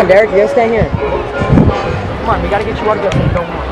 on, Derek. You gotta stay here. Come on, we gotta get you out of this. Don't worry.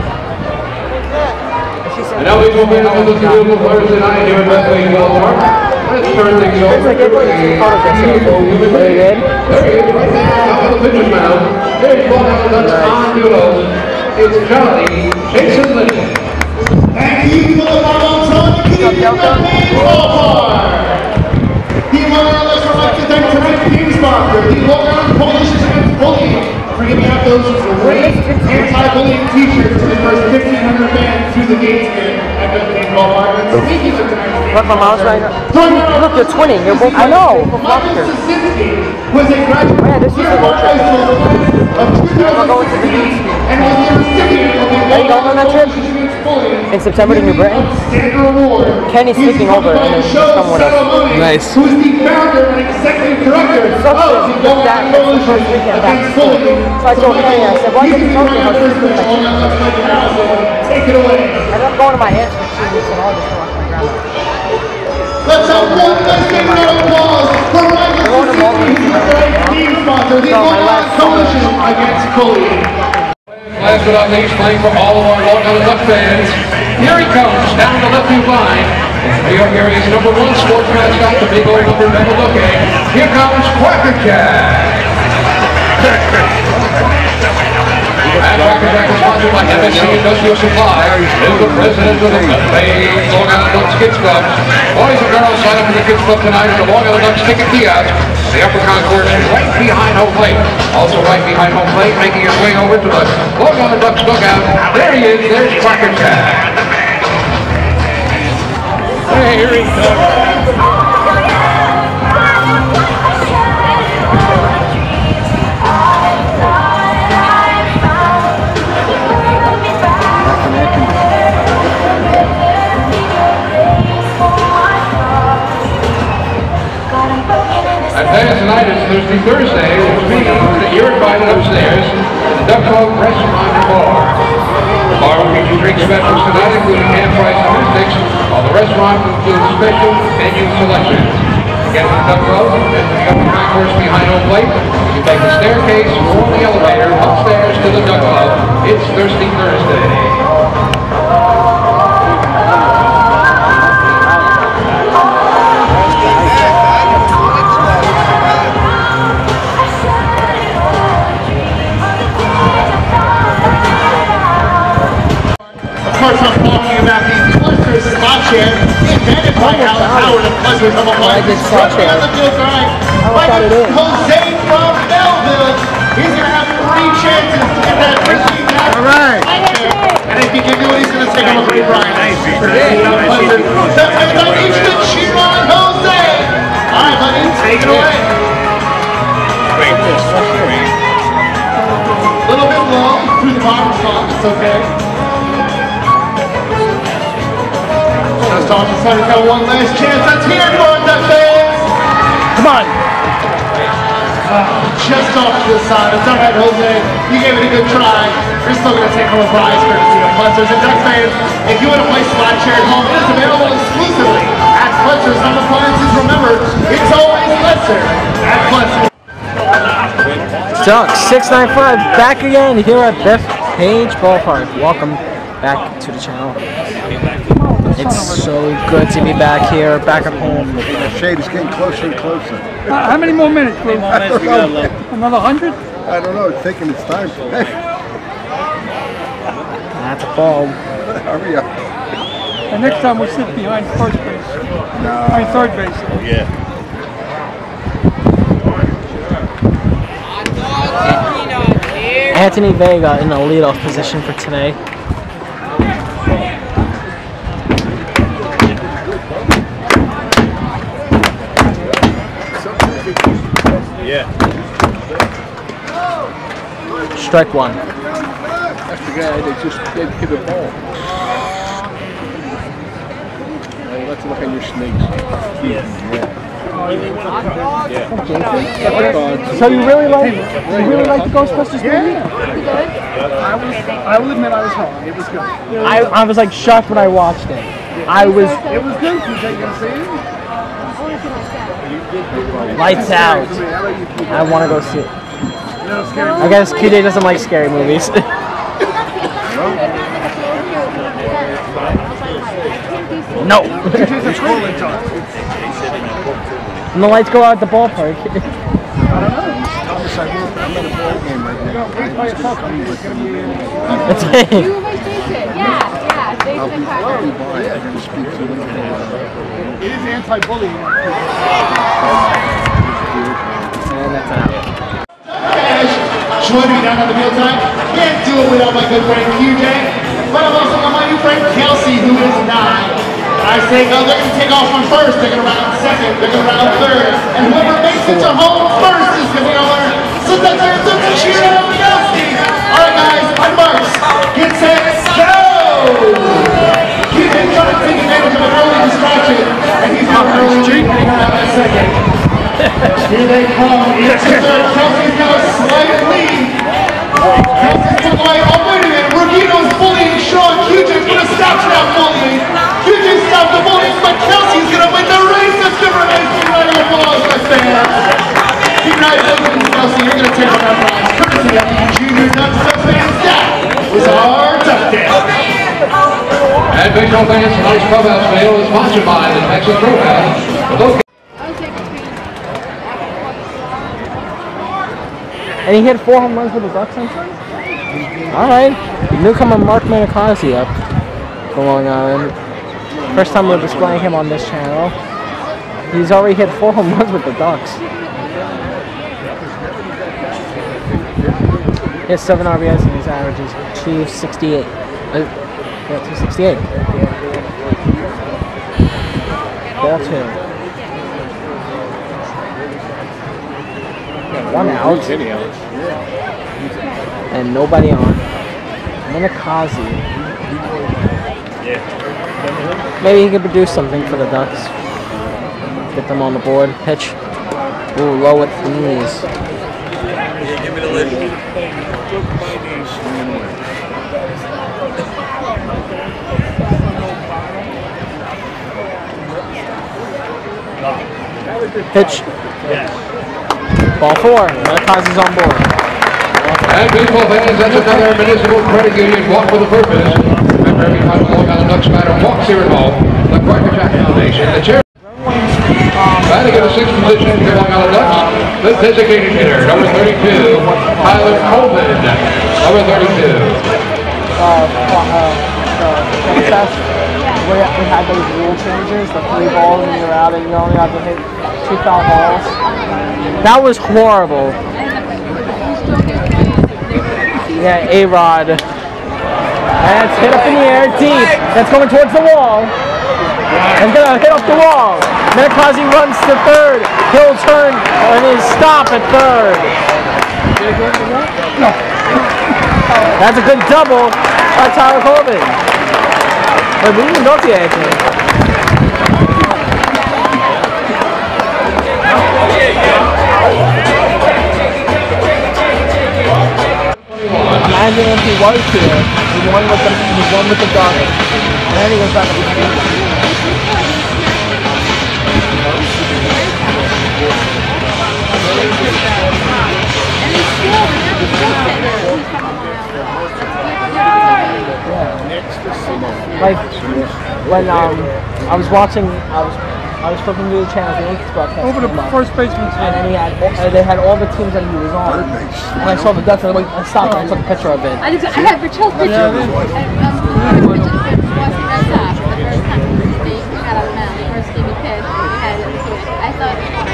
And now we will be able to do the Thursday night here at Bethlehem Ballpark. Let's turn things over to the very good. There he is right there up on the pitcher's mound. There's one out of the on duos. It's Johnny Jason Lincoln. And he will have on time to keep the Bethlehem Ballpark. The winner, let's like to thank tonight James Barker, the Long-Arm Coalition Against Bullying, for giving out those great anti-bullying t-shirts to the first 1,500 fans through the gates here at Bethlehem Ballpark. And speaking of tonight's game, Look, my mom's right now. Look, you're twinning. You're both. I know. Michael Sosinski was a graduate Yeah, this is the road trip. of 2016 and was the recipient of the Are you going on that trip? In September to New Britain? Kenny's sleeping over and then just come with us. Nice. Who's the founder and executive director of the That was the first weekend back to school. So I told Kenny, I said, why did you tell me how to sleep? Take it away. I ended up going to my aunt's for 2 weeks in August to watch my grandma. Let's have one last big round of applause for Michael Sosinski, tonight's team sponsor, the Long-Arm Coalition Against Bullying. Last but not least, playing for all of our Long Island Duck fans. Here he comes, down the left field line. New York area's #1 sports mascot, the big old number Metal Duque. Here comes Quacker Jack. And Quacker Jack is sponsored by MSC Industrial Supply, who's the president of the Bethlehem Long Island Ducks Kids Club. Boys and girls, sign up for the Kids Club tonight at the Long Island Ducks ticket kiosk. The upper concourse is right behind home plate. Also right behind home plate, making his way over to the Long Island Ducks dugout. There he is, there's Quacker Jack. Hey, here he comes. Tonight is Thursday, which means that you're invited upstairs to the Duck Club Restaurant and Bar. The bar will feature drink specials tonight, including hand fries and fish, while the restaurant includes special menu selections. Get to the Duck Club and to the upper concourse behind home plate. You take the staircase or the elevator upstairs to the Duck Club. It's Thirsty Thursday. Of course, I'm talking about the Cluster Slot Chair, invented by Alan Howard of Cluster's Home Appliances. Running on the field tonight, Jose from Belleville. He's going to have 3 chances to get that $15,000. All right. And if he can do it, he's going to take him a great ride. Nice. That's each to cheer on Jose. All right, buddy, take it away. A little bit long through the bottom slot. It's okay. Thompson Center's got one last chance. Let's hear it for the fans. Come on. Just off to the side. It's all right, Jose. You gave it a good try. You're still going to take home a prize courtesy of Clusters. And Ducks fans, if you want to play slot chair at home, it is available exclusively at Clusters Home Appliances. Remember, it's always Cluster at Clusters. Ducks 695 back again here at Bethpage Ballpark. Welcome back to the channel. It's so good to be back here, back at home. The shade is getting closer and closer. How many more minutes? Another 100? I don't know, it's taking its time. That's a ball. Hurry up. And next time we'll sit behind first base. No. Behind third base. Yeah. Anthony Vega in the leadoff position for today. Yeah. Strike one. That's the guy that just did hit a ball. Let's look at your snakes. Yeah. So you really like the Ghostbusters movie? Yeah. I will admit I was wrong. It was good. I was like shocked when I watched it. It was good. You think you're see it? Lights out. I want to go see it. I guess QJ doesn't like scary movies. No. And the lights go out at the ballpark. That's it. It is anti-bullying. And that's out. Joining me down at the mealtime. Can't do it without my good friend QJ. But I'm also got my new friend Kelsey, who is 9. I say, oh, they're going to take off on first, they're going to round second, they're going to round third, and whoever makes it to home first is going to go there. So that's our cheer out Kelsey. All right, guys, on marks, get set, go! He's been trying to take advantage of an early distraction, and he's got an early lead getting around in a second. Here they come, it's third. Kelsey's got a slight lead. Kelsey's took away, oh wait a minute, Rugino's bullying Sean. QJ's going to stop that bullying. QJ stopped the bullying, but Kelsey's going to win the race. Let's give her a nice round of applause, my fans. Congratulations, Kelsey, you're going to take on that prize. Courtesy of the Junior Ducks fans. That was our Duck Day. And baseball fans, tonight's clubhouse meal is sponsored by the Texas Roadhouse. And he hit 4 home runs with the Ducks. Alright. Newcomer Mark Manicozzi up for Long Island. First time we're displaying him on this channel. He's already hit 4 home runs with the Ducks. He has 7 RBIs and his average is 268. Yeah, 268. Ball 2. One out. And nobody on. Manicozzi. Maybe he could produce something for the Ducks. Get them on the board. Pitch. Ooh, low at the knees. Give me the lid. Pitch. Ball 4. Manicozzi's on board. And baseball fans, that's another Municipal Credit Union walk with a purpose. Remember, every time a Long Island Ducks batter walks here at home, the Carter Jack Foundation, the chair. Batting in the 6th position for the Long Island Ducks, the designated hitter, number 32, Tyler Coleman, number 32. We had those rule changes, the 3 balls and you're out, and you only have to hit 2 foul balls. That was horrible. Yeah, A-Rod. That's hit up in the air, deep. That's going towards the wall. And gonna hit up the wall. Manicozzi runs to third. He'll turn and his stop at third. That's a good double by Tyler Coleman. But we didn't go to the actually. Imagine if he was here, he won with the Ducks, and then he goes back to the game. Like when I was watching, I was flipping through the channels, the Yankees broadcast. Over the first baseman. And then they had all the teams that he was on. And I saw the Ducks, and I stopped and I took a picture of it. I had Rachel's picture. The first time they got out of the mound, the first game he pitched, we had it. I thought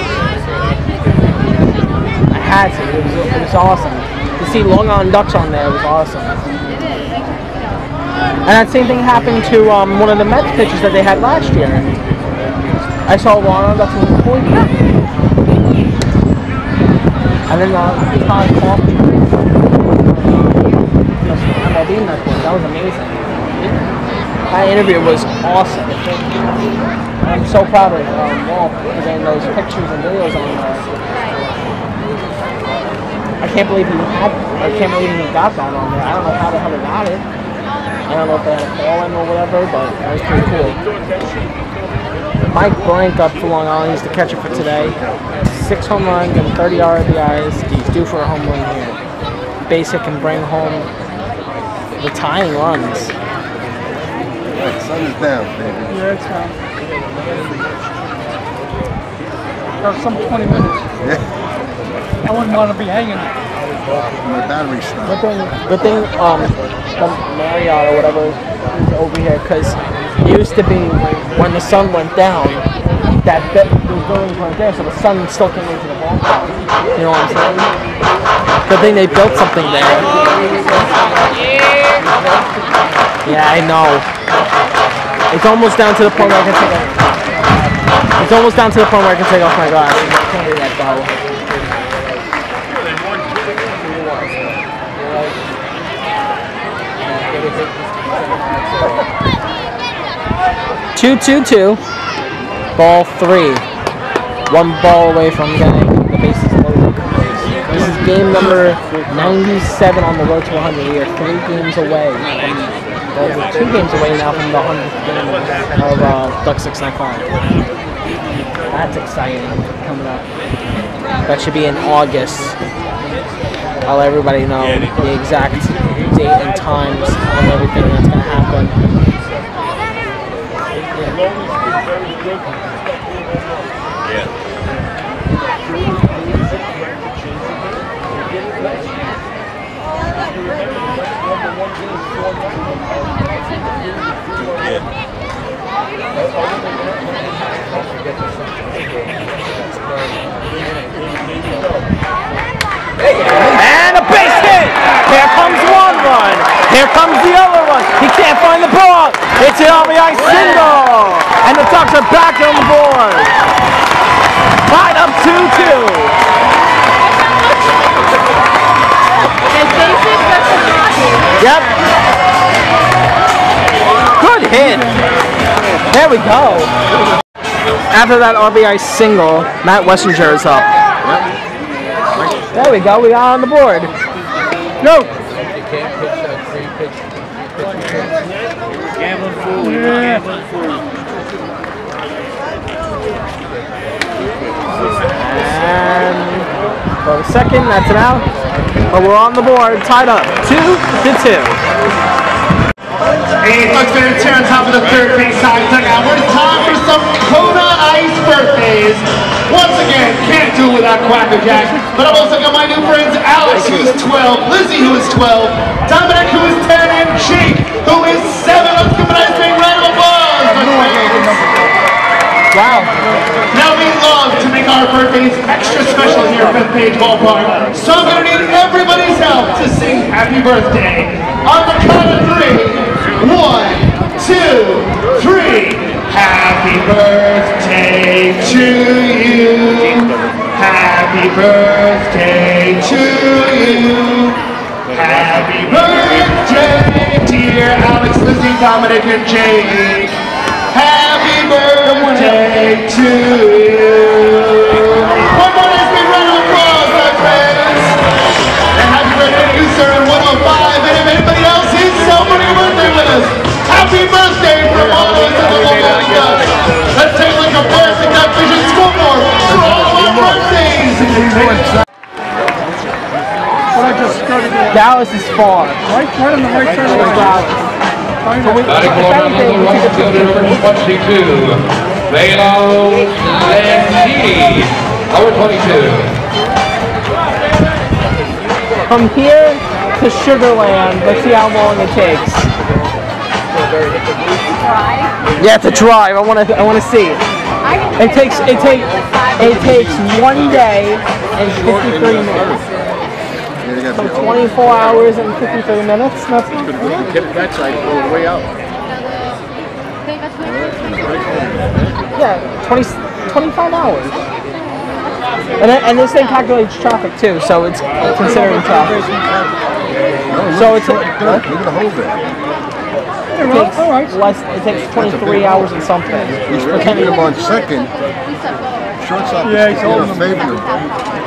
I had to. It was awesome. To see Long Island Ducks on there was awesome. And that same thing happened to one of the Mets pitchers that they had last year. I saw Long Island Ducks in the point. And then Todd Coffey. That was amazing. That interview was awesome. I'm so proud of Walt for getting those pictures and videos on there. I can't believe he got that on there. I don't know how the hell he got it. I don't know if they had a call in or whatever, but that was pretty cool. Mike Blank up for Long Island. He's the catcher for today. 6 home runs and 30 RBIs. due for a home run here. Basic can bring home the tying runs. Right, sun is down, baby. Yeah, it's fine. Got some 20 minutes. Yeah. I wouldn't want to be hanging. My battery's stopped. Good thing, the Marriott or whatever is over here, because it used to be when the sun went down, that those buildings weren't there, so the sun still came into the ballpark. You know what I'm saying? Good thing they built something there. Yeah, I know. It's almost down to the point where I can take off. It's almost down to the point where I can take off my glasses. I can't do that though. 2-2-2. Ball 3. 1 ball away from getting the bases loaded. This is game number 97 on the road to 100. We are 3 games away. Well, we're 2 games away now from the 100th game of Duck 695. That's exciting coming up. That should be in August. I'll let everybody know the exact date and times of everything that's going to happen. And a base hit! Here comes one run. Here comes the other one. He can't find the ball. It's an RBI single. And the Ducks are back on the board. Tied up 2-2. Yep. Good hit. There we go. After that RBI single, Matt Wessinger is up. There we go. We are on the board. No. And for the second, that's an out. But we're on the board, tied up 2-2. Hey, Ducks fans, here on top of the third base side dugout. We're time for some Kona Ice birthdays. Once again, can't do it without Quacker Jack. But I've also got my new friends Alex, who is 12, Lizzie, who is 12, Dominic, who is 10, and Jake, who is 7. Let's give a nice big round of applause. Wow. Now we love to make our birthdays extra special here at Bethpage Ballpark. So I'm going to need everybody's help to sing happy birthday. On the count of 3. 1, 2, 3. Happy birthday to you. Happy birthday to you. Happy birthday, dear Alex, Lizzie, Dominic, and Jake. Happy birthday to you. One more nice big round of applause, my friends. And happy birthday to you, sir, in 105. And if anybody else is celebrating a birthday with us, happy birthday from all of us at the Local Ducks. Let's take like a plastic Duck Vision scoreboard for all of our birthdays. Dallas is far. Right on the right side of the Dallas. So we, Batting corner on the right fielder, number 22, Velo Landini, number 22. from here to Sugarland, let's see how long it takes. Yeah, to drive. I want to see it. It takes 1 day and 53 minutes. So 24 hours and 53 minutes. That's Get it that side, go way out. yeah, 25 hours. And this thing calculates traffic too, so it's considering traffic. So it's Look at the hole there. it takes 23 hours and something. He's putting him on second. Shortstop is in favor of him.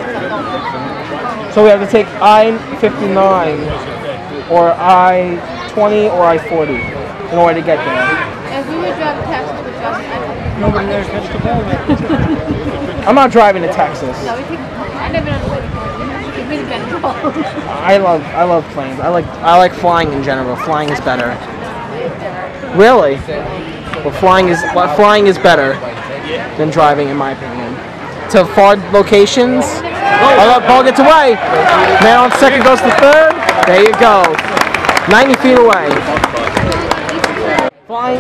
So we have to take I-59 or I-20 or I-40 in order to get there. If we would drive to Texas, we would drive to Nobody there catch the ball. I'm not driving to Texas. No, we take, I never know the way to go. be the better goal. I love planes. I like flying in general. Flying is better. Really? Well, flying is better than driving, in my opinion. To far locations. Oh, ball gets away. Man on second goes to third. There you go. 90 feet away. Flying.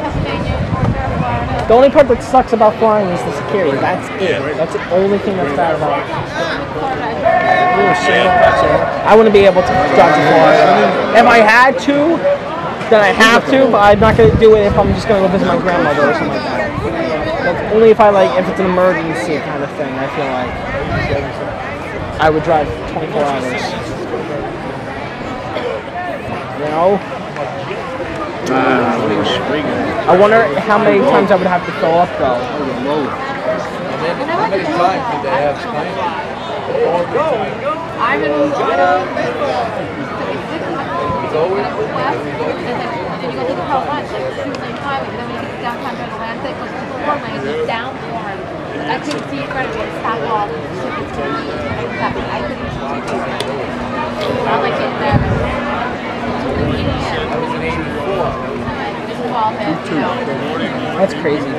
The only part that sucks about flying is the security. That's it. That's the only thing that's bad about it. I wouldn't be able to drive to Florida. If I had to, then I have to, but I'm not going to do it if I'm just going to go visit my grandmother or something like that. That's only if it's an emergency kind of thing, I feel like I would drive 24 hours. You know? I wonder how many times I would have to fill up though. I couldn't see it right away. Stop off. I like it there. That's crazy.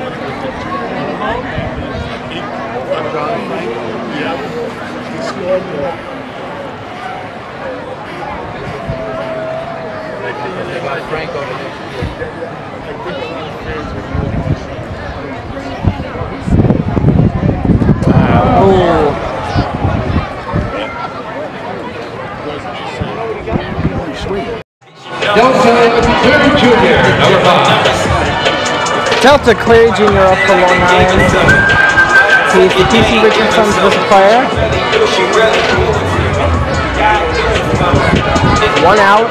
Delta Cleary Jr., number 5. Delta Cleary Jr. up for Long Island. He's the DC Richardson's best player. 1 out.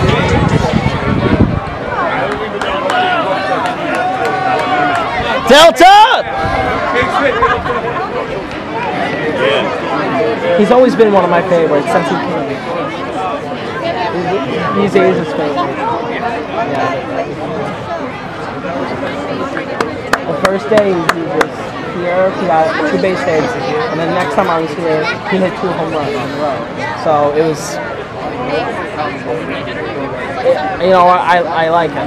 Delta! He's always been one of my favorites since he came. He's Asia's favorite. Yeah. The first day he was here, he got 2 base hits, and then next time I was here, he hit 2 home runs in a row. So it was, you know, I like him.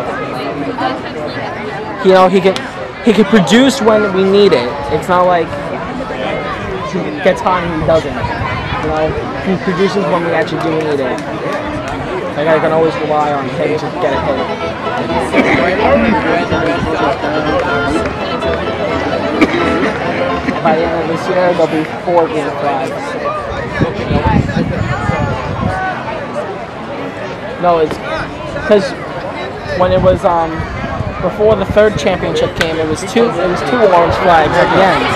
You know, he can produce when we need it. It's not like he gets hot and he doesn't. You know, he produces when we actually do need it. Like I can always rely on him to get a hit. By the end of this year, there'll be 4 green flags. No, it's because when it was before the 3rd championship came, it was two orange flags at the end.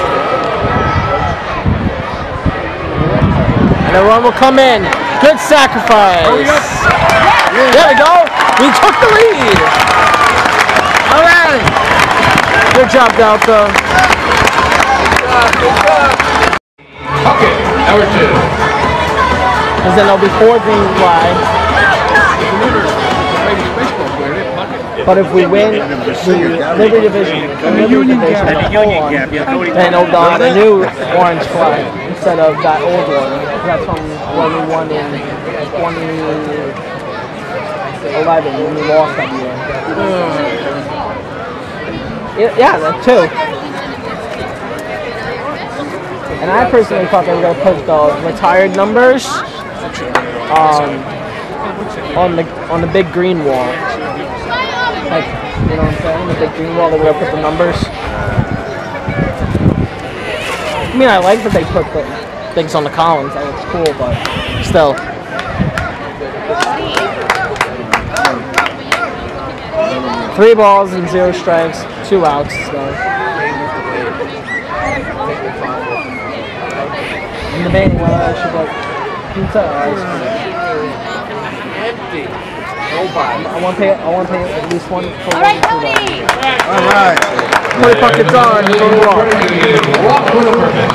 And a run will come in. Good sacrifice. There we go. We took the lead. All right. Good job, Delta. Okay, number 2. Because then there'll be 4 green flags. But if we win the Liberty Division, then it'll dawn a new orange flag instead of that old one. That's from when we won in 2011 when we lost that year. Yeah, that too. And I personally thought they were going to put the retired numbers on the big green wall. Like, you know what I'm saying? The big green wall, they were going to put the numbers. I mean, I like that they put the things on the columns. That looks cool, but still. Three balls and 0 strikes, 2 outs. So. In the batting, well, I should like pizza or ice cream. Empty. I want to pay at least one for all right, Tony! All right. Play buckets on, go walk. Walk for the purpose.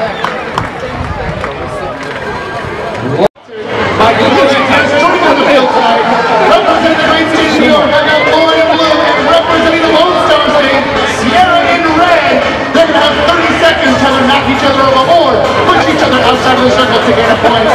Michael Williams has joined on the field tonight. Representing the Great State of New York, I got Lloyd in blue, and representing the Lone Star State, Sierra in red. They're going to have 30 seconds to knock each other overboard, push each other outside of the circle to gain a point.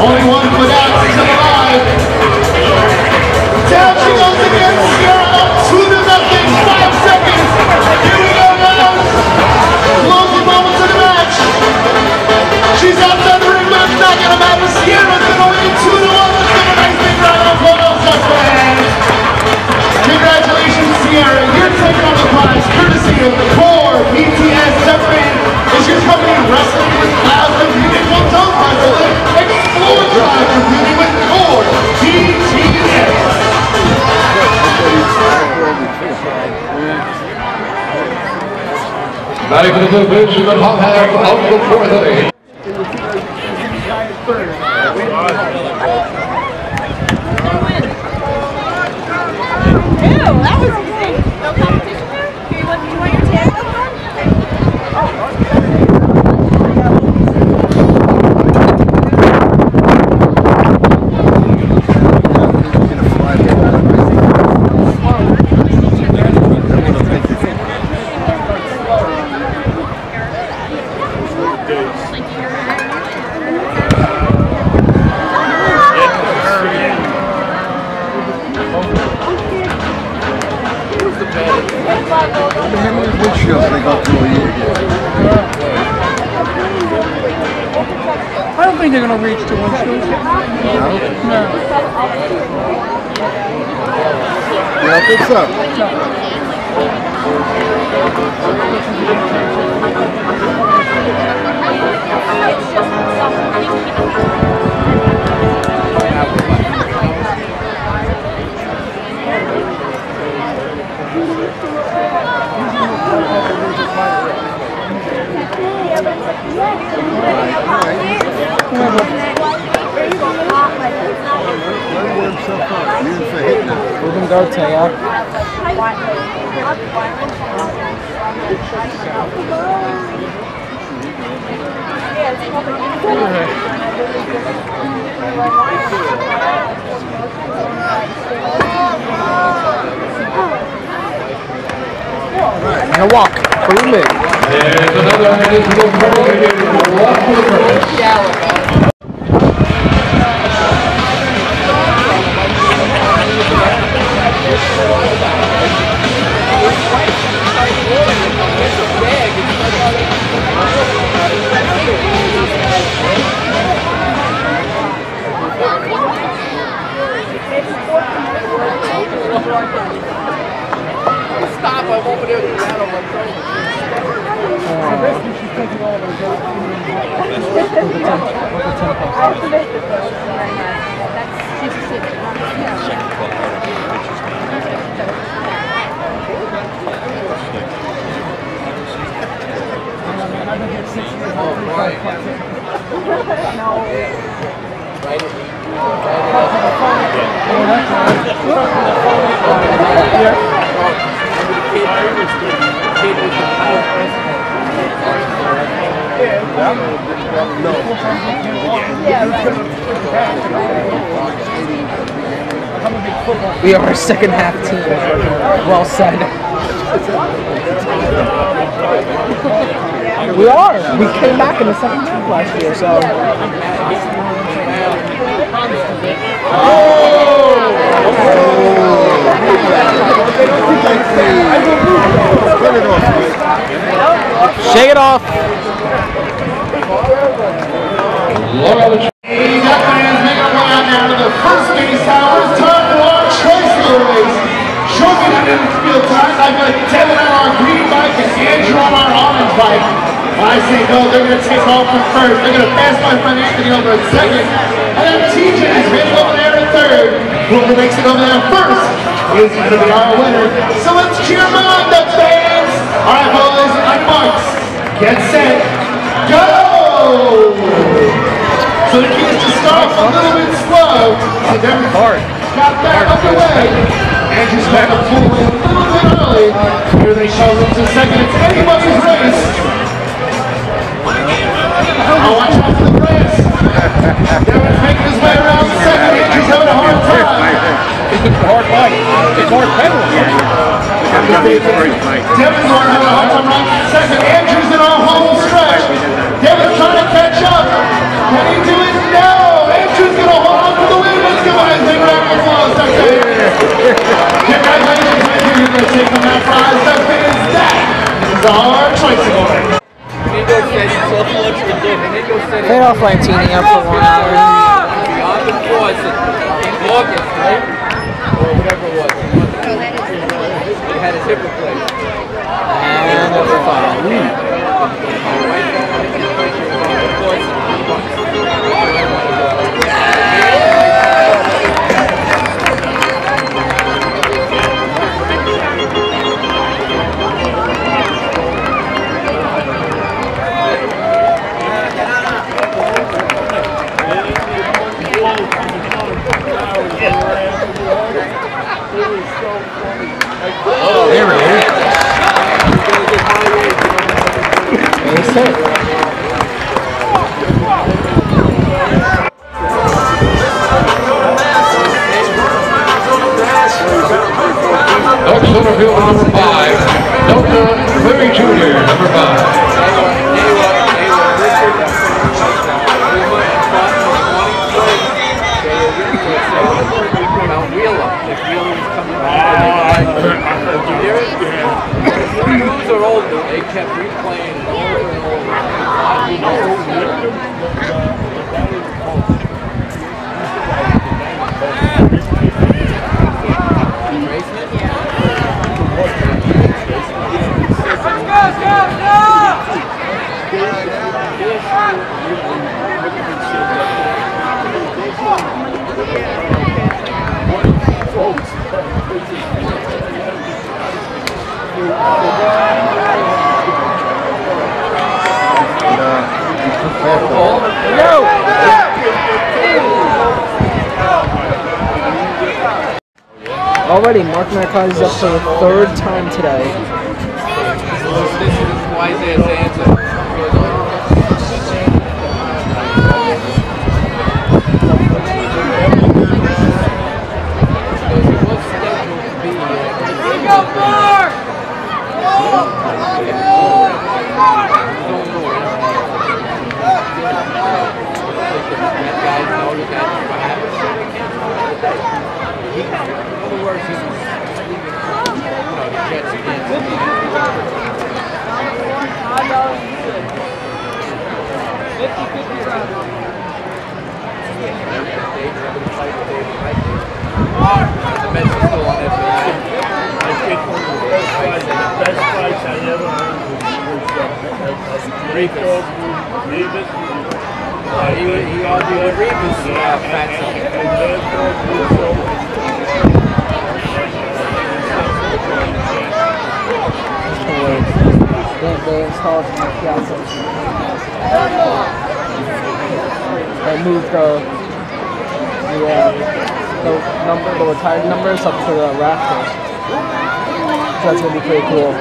Only 1 foot out, still alive. Down she goes again. Sierra up 2-0, 5 seconds. Here we go now. Closing moments of the match. She's outside the ring, but it's not going to matter. Sierra's going to win 2-1. Let's give a nice big round of applause, fans. Congratulations, Sierra. You're taking on the prize courtesy of Core BTS Japan. Is your company wrestling with clouds of beautiful toes wrestling? Explore clouds of beauty with Core BTS. Batting for the blue boots from the top half of the 4th inning. Ew, that was easy. No competition there? You want your tag over? I don't think they're going to reach to windshield. No. You don't think so? We can go, Taya. And a walk for the mid. There's another municipal program. Walk for the purpose. Stop, I'm over there with that on my phone. We are our second half team. Well said. We are. We came back in the second half last year, so. Shake it off. Ladies and fans, make our way out now to the first base hours. Time for our choice race. Shortly out in the field time, I've got Devin on our green bike and Andrew on our orange bike. When I say go, they're going to take off from first. They're going to pass by Frank Anthony over at second. And then TJ is ready over there at third. Whoever makes it over there first is going to be our winner. So let's cheer them on, the fans. All right, boys, on marks. Get set. Go! So the key is to start off a little bit slow. So Devin got back underway. Andrew's back up full way a little bit early. Here they show into second. It's anybody's race. I'll watch out for the press. Devin's making his way around second. Andrew's having a hard time. It's a hard fight. It's hard pedaling. Devin's having a hard time right second. Andrew's in our home stretch. Devin's trying to catch up. Can he do it? No! Andrew's from that prize up is that is our choice award. Fade off Lantini up for 1 hour. Beyond the course in August, right? Or whatever it was. He had his hip replaced. And up for 5. There it is. Ace hit. Doug Sutterfield, number 5. Delta Cleary Jr., number 5. Mount Wheeler. If Wheeler was coming back, the crews are older. They kept replaying it over and over. Already, Mark Marquez is up for the 3rd time today. This is why Isaiah's answer. He argued with Revis They installed my piazza. They moved the retired numbers up to the rafters. So that's gonna be pretty cool.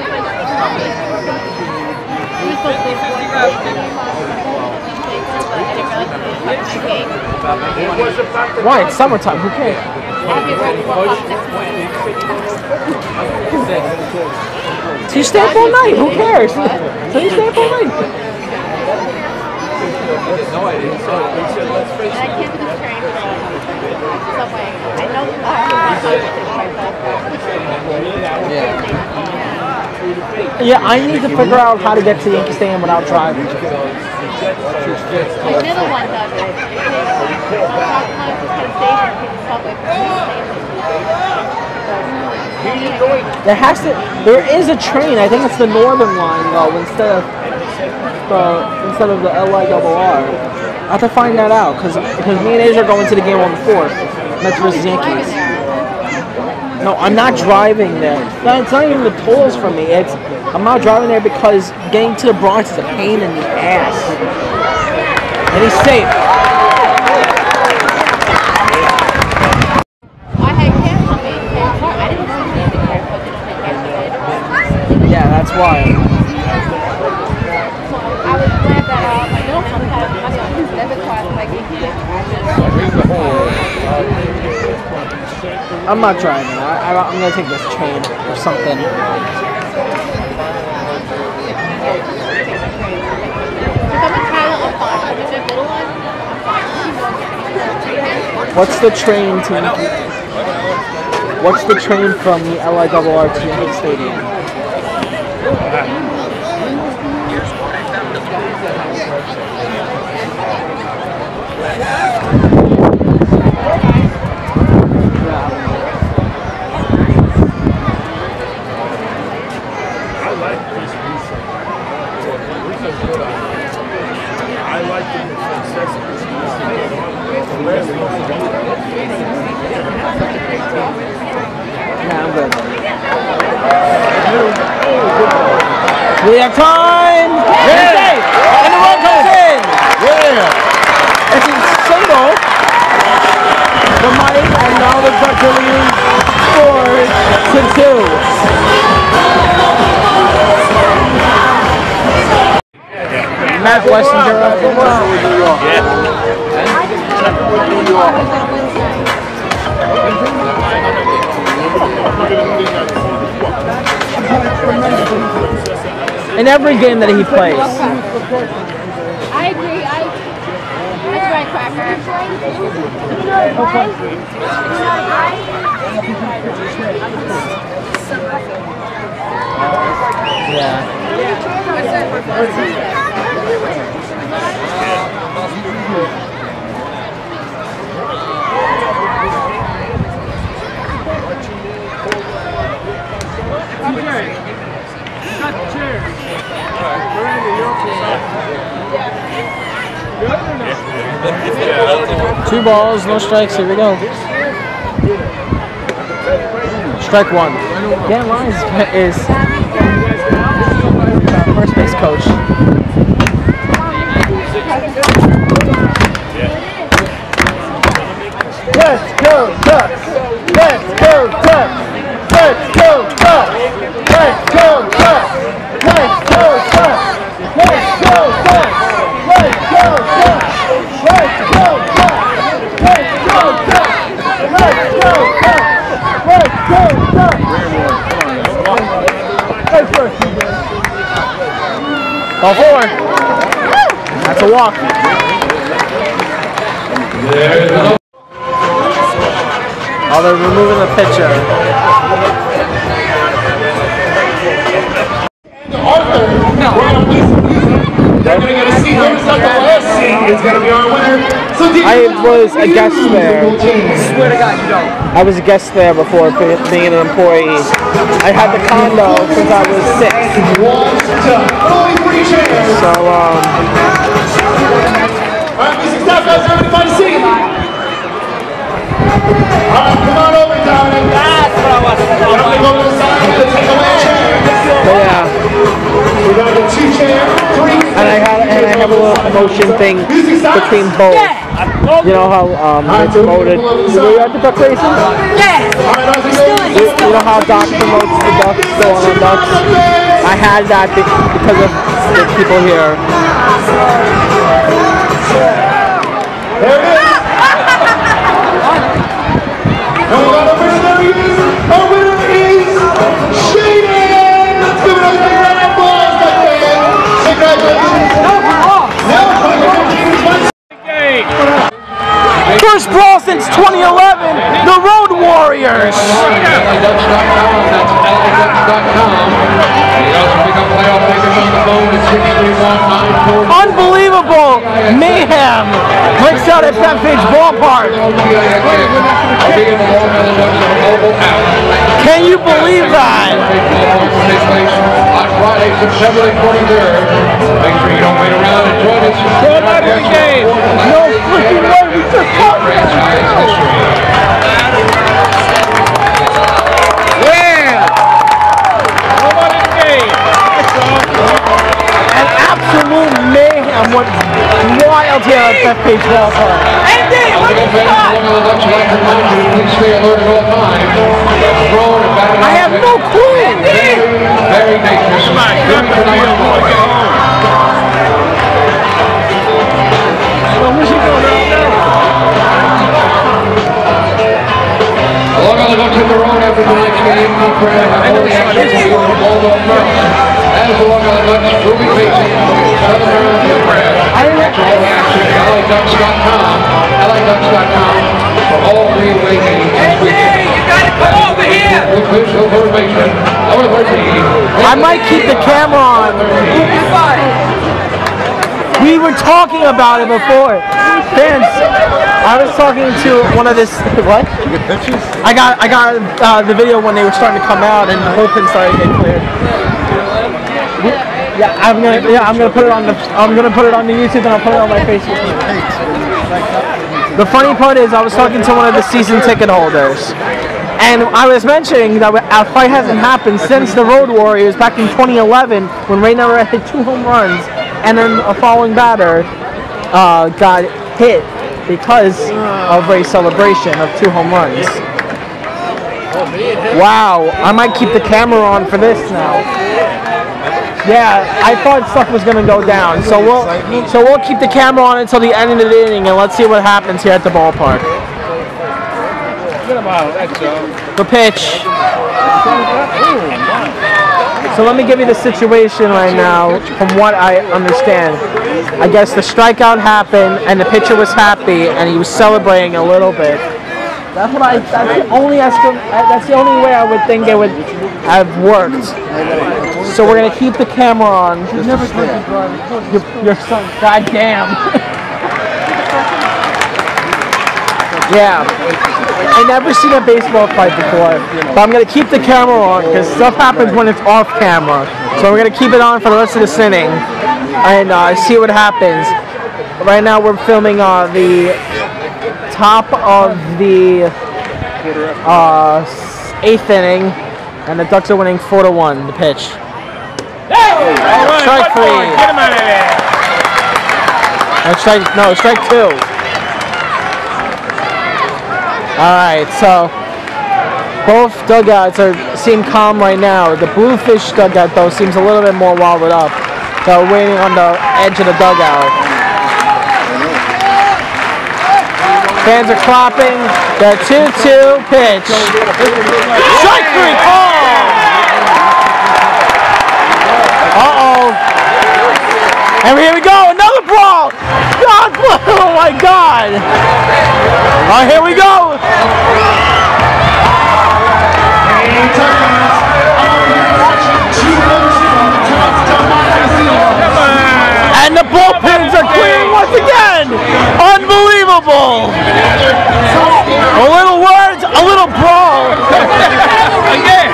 Why? It's summertime. Who cares? So you stay up all night. Who cares? So you stay up all night. No, I didn't. So he said, let's face it. I can't do the train subway. I know Yeah, I need to figure out how to get to Yankee Stadium without driving. the middle one does it. There is a train. I think it's the Northern Line though, instead of the LIRR. I have to find that out because me and Asia are going to the game on the 4th. Mets versus Yankees. No, I'm not driving there. It's not even the tolls for me. I'm not driving there because getting to the Bronx is a pain in the ass. And he's safe. Yeah, that's why. I was glad that my middle son had his debit card. I'm not driving. I'm gonna take this train or something. What's the train to? What's the train from the LIRRT Stadium? We have time! Yeah. And the run comes in! Yeah! It's a single for Mike, and now the Ducks are leading 4-2. Matt Wessinger up the wall. In every game that he plays. I agree. That's right, Cracker. Yeah. Two balls, no strikes. Here we go. Strike one. Dan Lyons is first base coach. Let's go Ducks! Let's go Ducks! Let's go Ducks! Let's go Ducks! Let's go Ducks! Let's go Ducks! Let's go Ducks! Let's go Ducks! Let's go Ducks! Let's go Ducks! Let's go Ducks! Let's go. Ball four. That's a walk. Oh, they're removing the pitcher. Arthur, they're going to get a seat. Whoever's got the last seat is going to be our winner. So I was a guest there. Swear to God, you don't. I was a guest there before being an employee. I had the condo since I was 6. So, all right, music stop, guys. Everybody sing. All right, come on over, Dominic. That's what I was saying. I'm going to go to the side and take away a chair. but yeah. We're going to get 2 chairs, 3. And I have a little promotion thing between both. You know how it's promoted. Were you at the duck racing? Yeah. You know how Doc promotes the ducks, go on ducks? I had that because of the people here. There it is. And we got a winner. There he is. Our winner is Shaden. Let's give it a big round of applause, my man. Congratulations. First brawl since 2011, the Road Warriors. LADucks.com, that's LADucks.com. You also pick up playoff tickets on the phone at 631-94. Unbelievable mayhem breaks out at Bethpage Ballpark. Can you believe that? On Friday, September 23rd. Make sure you don't wait around and join us. Go back to the game. No freaking way. We just talked about an absolute mayhem went wild here at Bethpage Ballpark. Please stay alert at all times. I have no clue. Very dangerous. Along on the Ducks hit the road after tonight's game, the crowd have all the action to be from Baltimore, Maryland. As along on the Ducks, we'll be facing Southern Maryland to the crowd. Catch all the action at LADucks.com for all 3 away games this weekend. I might keep the camera on. We were talking about it before. Fans, I was talking to one of this. What? You get pictures? I got the video when they were starting to come out and the whole thing started to get cleared. Yeah, I'm gonna put it on the YouTube and I'll put it on my Facebook. The funny part is I was talking to one of the season ticket holders. And I was mentioning that a fight hasn't happened since the Road Warriors back in 2011 when Ray Navarrete hit 2 home runs and then a following batter got hit because of Ray's celebration of 2 home runs. Wow, I might keep the camera on for this now. Yeah, I thought stuff was gonna go down, so we'll keep the camera on until the end of the inning and let's see what happens here at the ballpark. The pitch. So let me give you the situation right now from what I understand. I guess the strikeout happened and the pitcher was happy and he was celebrating a little bit. That's the only way I would think it would have worked. So we're gonna keep the camera on. Your son, goddamn. Yeah. I've never seen a baseball fight before, but I'm going to keep the camera on because stuff happens when it's off camera. So we're going to keep it on for the rest of this inning and see what happens. Right now we're filming the top of the 8th inning, and the Ducks are winning 4-1. The pitch. Strike 3. Get him out of there. Strike 2. Alright, so both dugouts seem calm right now. The Bluefish dugout, though, seems a little bit more walled up. They're waiting on the edge of the dugout. Fans are clapping. The 2-2 pitch. Strike 3 call! Uh-oh. And here we go, another brawl! God, oh my God! All right, here we go! And the bullpens are clearing once again! Unbelievable! A little words, a little brawl! Again!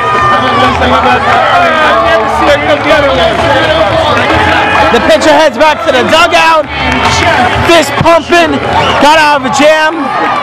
The pitcher heads back to the dugout. Fist pumping. Got out of a jam.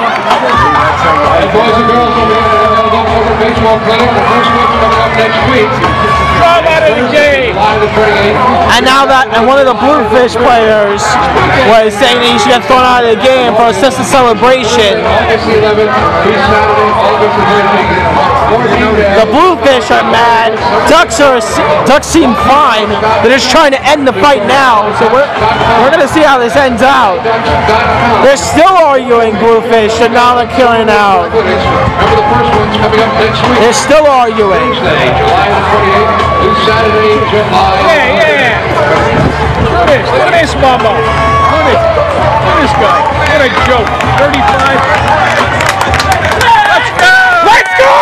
Boys and girls, over here at the October Baseball Clinic. The first one's coming up next week. Out of the game. And now one of the Bluefish players was saying that he should have thrown out of the game for a sister celebration. August 11th, Saturday, August 13th. The Bluefish are mad. Ducks seem fine. They're just trying to end the fight now. So we're gonna see how this ends out. They're still arguing, Bluefish, and now they're killing out. Remember the first one's coming up next week. They're still arguing. Wednesday, July the 28th. Saturday, July. Yeah. Look at this, Bubba. Look at this guy. What a joke. 35. Let's go! Let's go!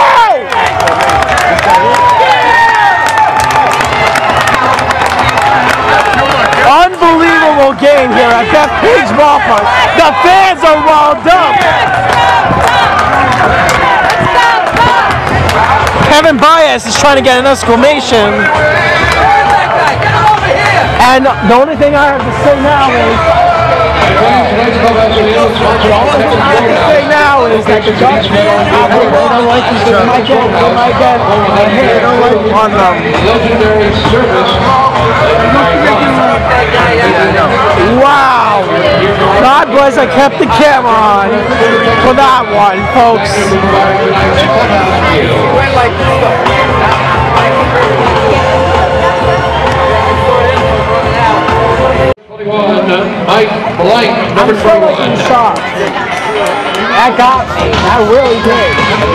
Unbelievable game here at Bethpage Ballpark. The fans are riled up. Kevin Baez is trying to get an exclamation. And the only thing I have to say now is that the Ducks might get a hit on them. Legendary service. Wow! God bless, I kept the camera on for that one, folks. Mike Blank, number 21. Shocked. That got me. That really did.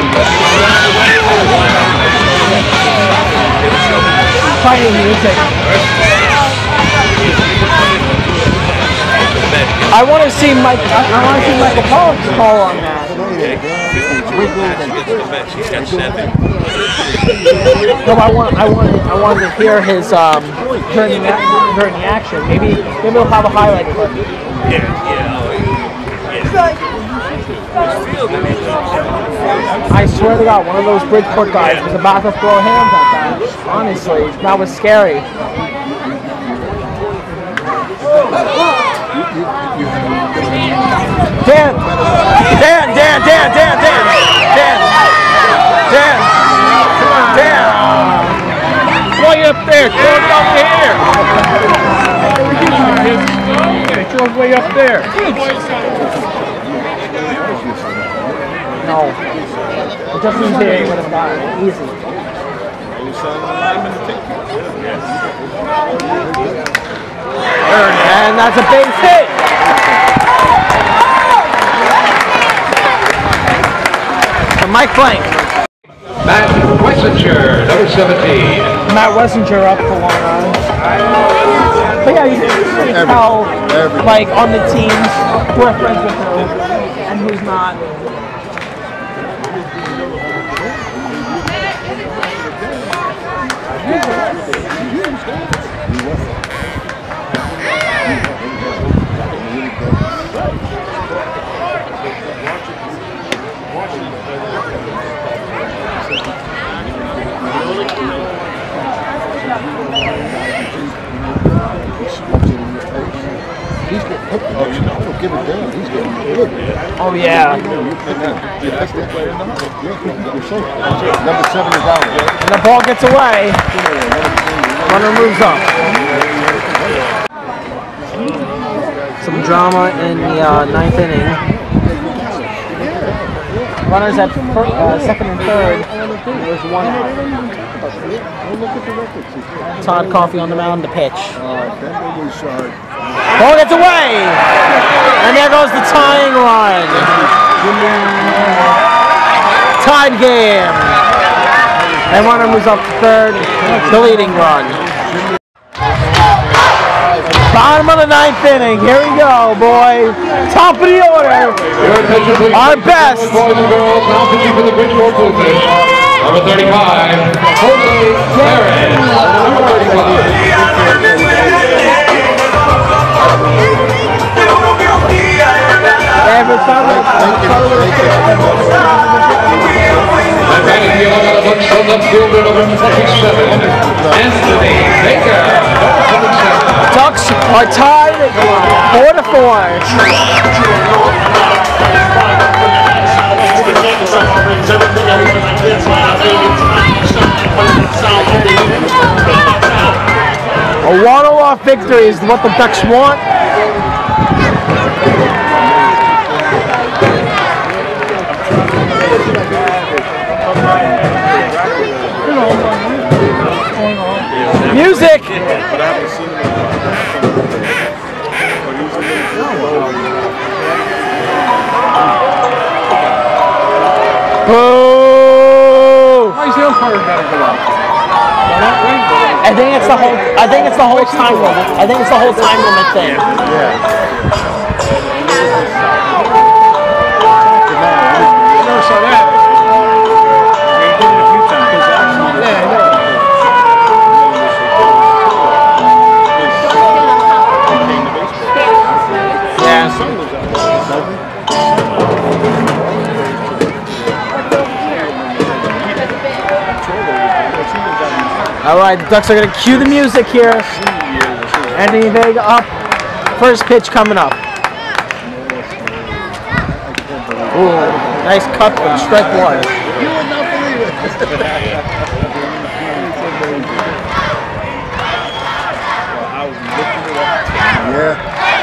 Fighting music. I want to see Michael Pollock's call on that. No, I wanted to hear his during the action. Maybe we'll have a highlight clip. I swear to God, one of those Bridgeport guys was about to throw hands at that. Honestly, that was scary. Dan! Way up there, throw it up here. Throw it way up there. No. It just means they would have gotten it easy. And that's a base hit. For Mike Blank. Matt Wessinger, number 17. Matt Wessinger up for Long Island. But yeah, you can tell, like, on the teams who are friends with who and who's not. Oh yeah. Number 7 is out. And the ball gets away. Runner moves up. Some drama in the 9th inning. Runners at second and third. There's one out. Todd Coffey on the mound to pitch. Ball gets away! And there goes the tying run. Tied game. And runner moves up to third. The leading run. Bottom of the 9th inning. Here we go, boy. Top of the order. Our best. Boys and girls, now pitching for the Bridgeport Bluefish. Number 35, Jose Perez. Number 35. Batting the 11 looks from the fielder, number 27, Anthony Baker, number 27. Ducks are tied 4-4. A one-off victory is what the Ducks want. Music! Boo! Why is the umpire gotta go out? I think it's the whole time limit. I think it's the whole time limit thing. Never saw that. They did it a few times. Yeah, I know. All right, the Ducks are going to cue the music here. Anthony Vega up. First pitch coming up. Ooh, nice cut from strike one. You would not believe it. Yeah.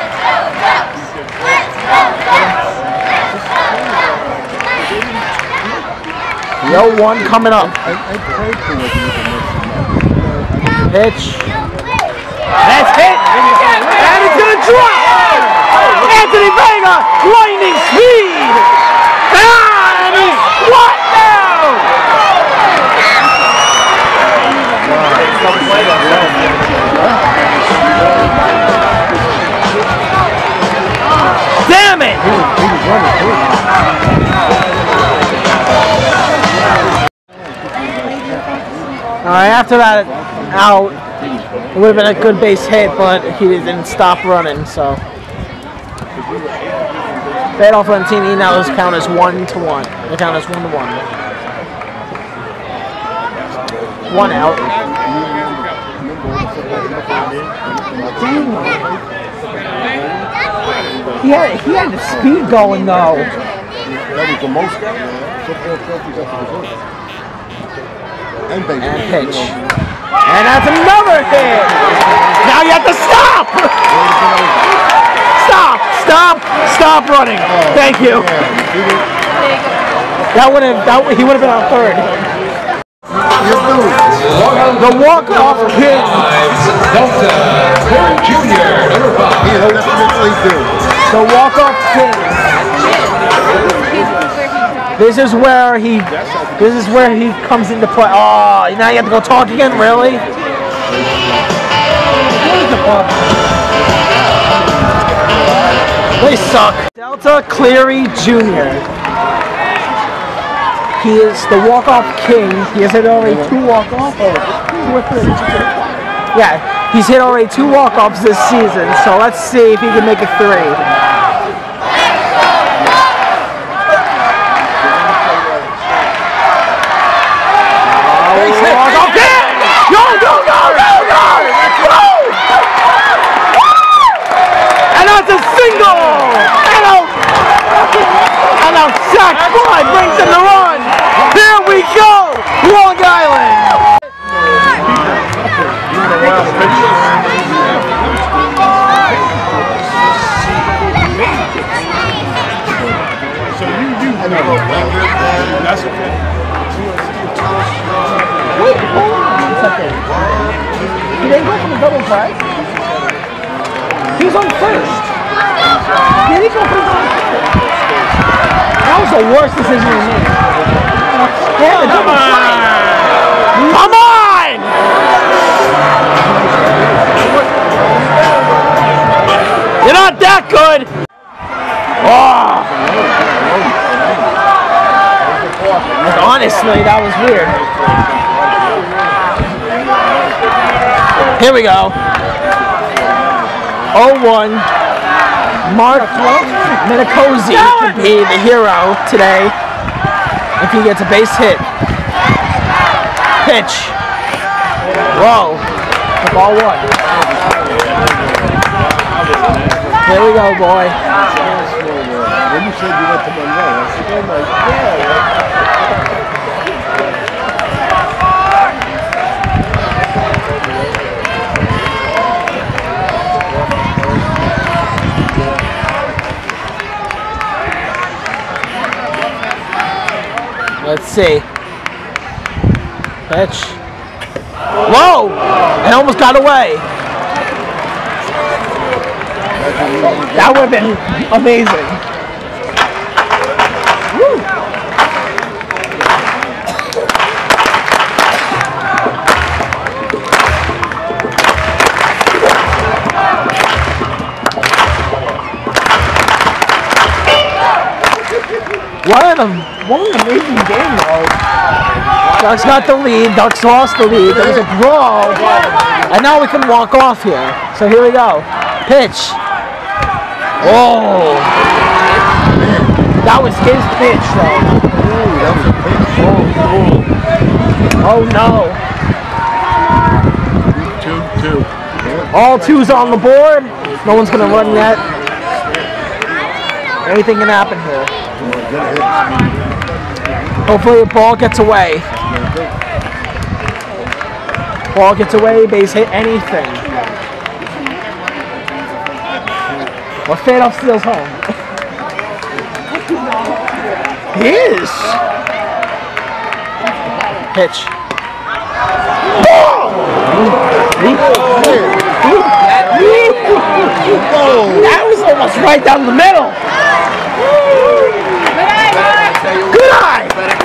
The 0-1 coming up. I prayed for what you Pitch. That's hit. And it's going to drop. Anthony Vega, lightning speed. And he's what now? Damn it. Alright, after that out, it would have been a good base hit, but he didn't stop running, so. Fade-off Lentini now is count as 1-1. The count is 1-1. 1 out. He had the speed going though. That was the most football trophies at the resort. And pitch. And that's another hit! Now you have to stop! Stop running! Thank you. He would have been on third. The walk-off king. Delta Junior, number 5. The walk-off king. This is where he comes into play. Oh, now you have to go talk again, really? They suck. Delta Cleary Jr. He is the walk-off king. He has hit already 2 walk-offs. 2 or 3. Yeah, he's hit already 2 walk-offs this season. So let's see if he can make it 3. And that's a single! And a sack fly brings him the run! Here we go! Long Island! That's okay. Wait, hold on a second. He didn't go for the double play? He's on first. Did he go for the double play? That was the worst decision he made. Yeah, the double play. Come on! You're not that good! Oh! Honestly, that was weird. Here we go. 0-1. Mark Minicozy could be the hero today if he gets a base hit. Pitch. Whoa. The ball 1. Here we go, boy. When you said you went to Monroe, I said, oh my God. Let's see. Pitch. Whoa! It almost got away. That would have been amazing. Woo. What an amazing game, though. Ducks got the lead. Ducks lost the lead. There was a brawl. And now we can walk off here. So here we go. Pitch. Oh. That was his pitch, though. Oh, no. 2-2. All 2's on the board. No one's going to run yet. Anything can happen here. Hopefully the ball gets away. Ball gets away, base hit, anything. Or Fadoff steals home. He is. Pitch. That was almost right down the middle. Good eye!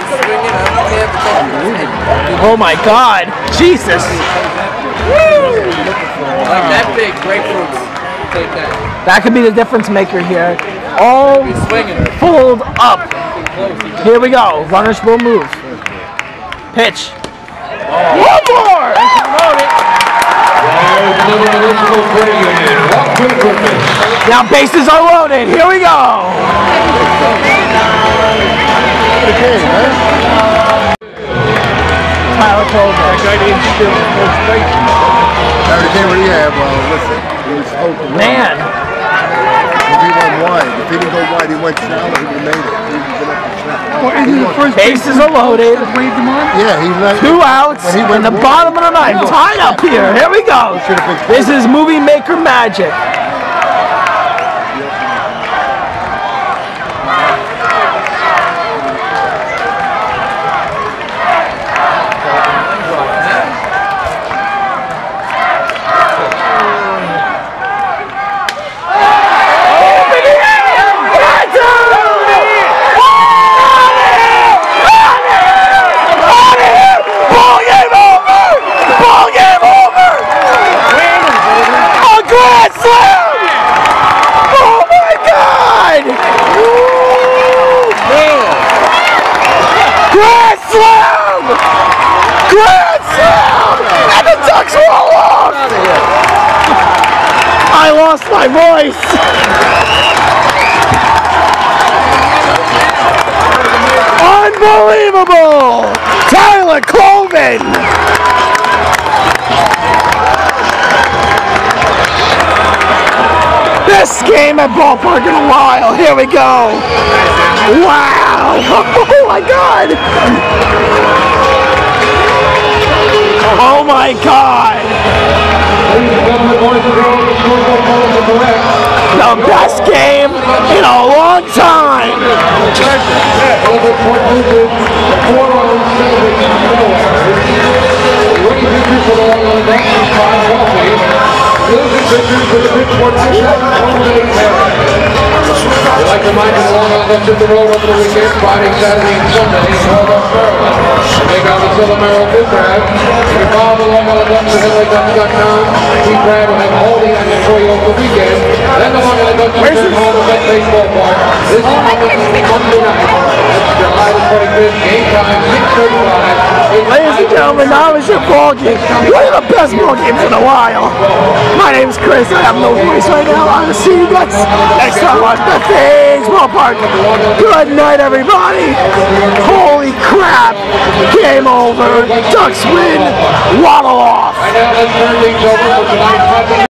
Oh my God! Jesus! Like that big grapefruit. Take that. That could be the difference maker here. All pulled up. Here we go. Runners will move. Pitch. One more! There's another municipal credit union. Walk with purpose. Now bases are loaded. Here we go. Tyler Colvin. That guy didn't steal the first base. Yeah, well, listen. He was supposed to win. Man. If he went wide. If he didn't go wide, he went shallow, he would have made it. He would have been up the track. Well, isn't the first Bases are loaded. waved him on? Yeah, he let 2 outs when he in went the wide. bottom of the ninth. Tied up here. Here we go. This is Movie Maker magic. Grand Slam! Grand Slam! And the Ducks roll off! I lost my voice! Unbelievable! Tyler Colvin! Best game at Ballpark in a while. Here we go. Wow. Oh my God. Oh my God. The best game in a long time. We'd like to remind you along on the the road over the weekend, Friday, Saturday, and Sunday in Waldorf, Maryland. To make out the Silver Merrill Food Crab, you can follow along on the Ducks at HenryDucks.com. Food Crab will have all the action for you over the weekend. Then the Long Island Ducks return home to Wet Baseball Park. This is Monday night. That's July the 25th. Game time, 6:35. Ladies and gentlemen, now is your ball game. One of the best ball games in a while. My name's Chris. I have no voice right now. I will see you guys next time on the Baseball Park. Good night, everybody. Holy crap. Game over. Ducks win. Waddle off. Right now, let's turn things over for tonight's